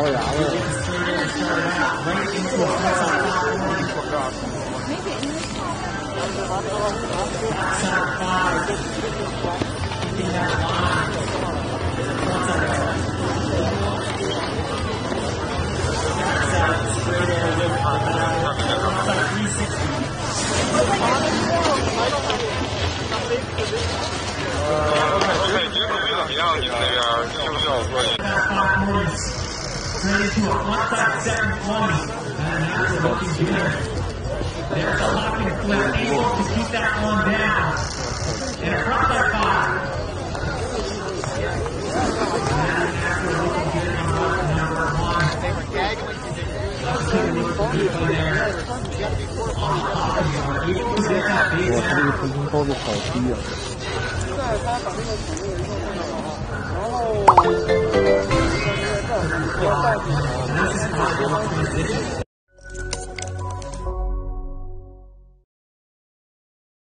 獠牙了。 OK， 你准备怎么样？你们那边需不需要我做一？ There's a locking flip, able to keep that one down. And a front side five. And after looking good on rock number one. Let's keep looking good from there. On the top of your able to get that big down. 这个回声高度好低啊！ 现在他把那个土地弄上来了，然后这个在这儿，要到底。